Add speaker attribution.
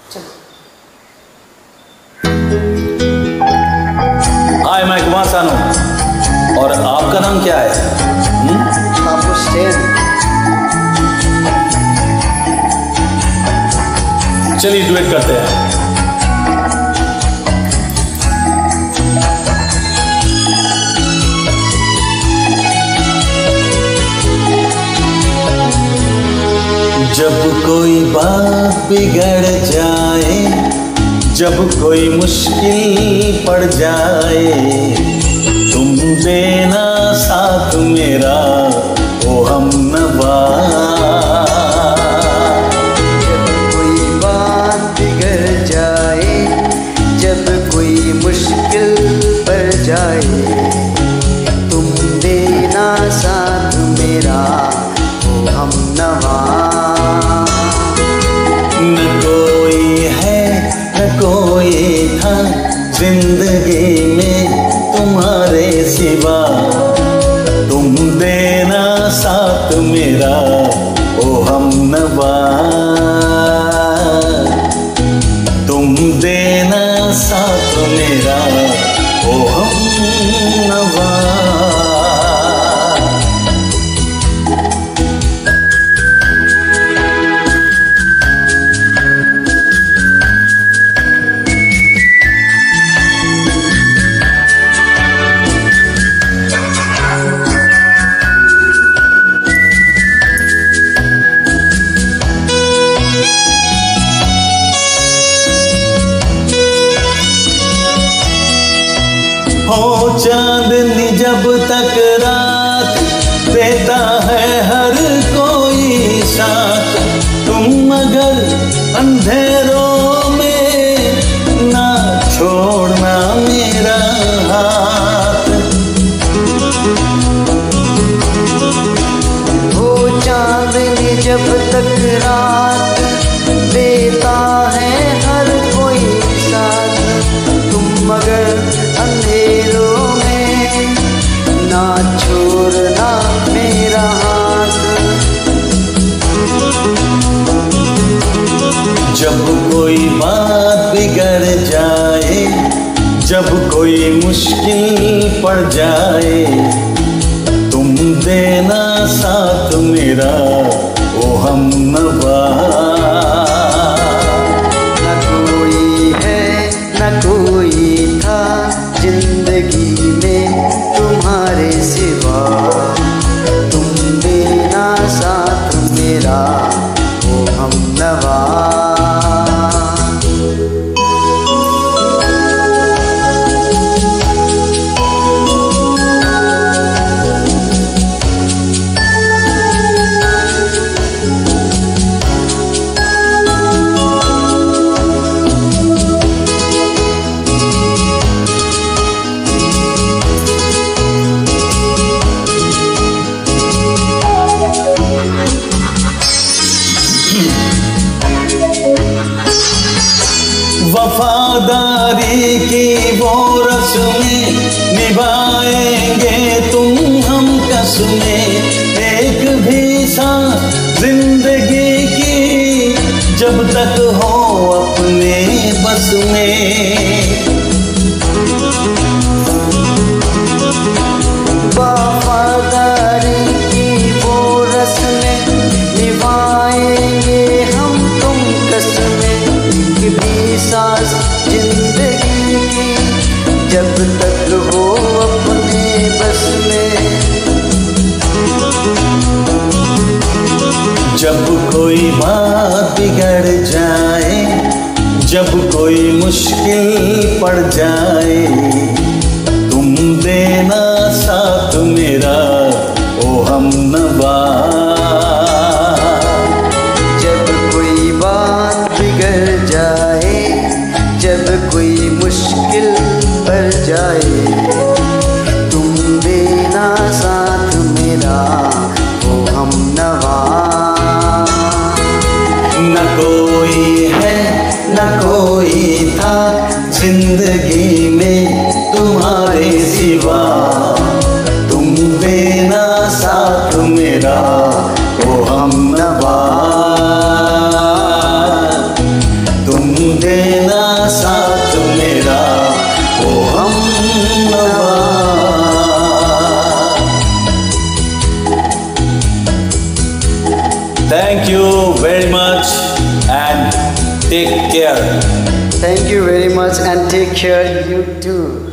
Speaker 1: हाय, मैं कुमार सानू। और आपका नाम क्या है? चलिए डुएट करते हैं। जब कोई बात बिगड़ जाए, जब कोई मुश्किल पड़ जाए, तुम देना साथ मेरा ओ हमनवा।
Speaker 2: जब कोई बात बिगड़ जाए, जब कोई मुश्किल पड़ जाए, तुम देना साथ मेरा ओ हमनवा।
Speaker 1: न कोई है न कोई था जिंदगी में तुम्हारे सिवा, तुम देना साथ मेरा ओ हमनवा। तुम देना साथ मेरा ओ हमनवा। हो चांदनी जब तक रात देता है हर कोई साथ, तुम मगर अंधेरों में ना छोड़ना मेरा हाथ।
Speaker 2: हो चांदनी जब तक रात देता है हर कोई साथ, तुम मगर अंधेरों में ना छोड़ना मेरा हाथ।
Speaker 1: जब कोई बात बिगड़ जाए, जब कोई मुश्किल पड़ जाए, तुम देना साथ मेरा ओ हमनवा।
Speaker 2: न कोई है न कोई था जिंदगी में तुम्हारे सिवा, तुम देना साथ मेरा ओ हमनवा।
Speaker 1: वफादारी की वो रस्में निभाएंगे तुम हम कसमें, एक भी सांस जिंदगी की जब तक हो अपने बस में।
Speaker 2: वफादारी की वो रस्में निभाएंगे हम तुम कसमें, एक भी सांस जिंदगी की जब तक हो अपने बस में।
Speaker 1: जब कोई बात बिगड़ जाए, जब कोई मुश्किल पड़ जाए, तुम देना साथ मेरा ओ हमनवा।
Speaker 2: जब कोई बात बिगड़ जाए, जब कोई मुश्किल पड़ जाए, तुम देना साथ मेरा ओ हमनवा।
Speaker 1: न कोई है न कोई था जिंदगी में तुम्हारे सिवा, तुम देना साथ मेरा ओ हमनवा। तुम देना साथ मेरा ओ हमनवा। Thank you very much and take care.
Speaker 2: Thank you very much and take care, you too.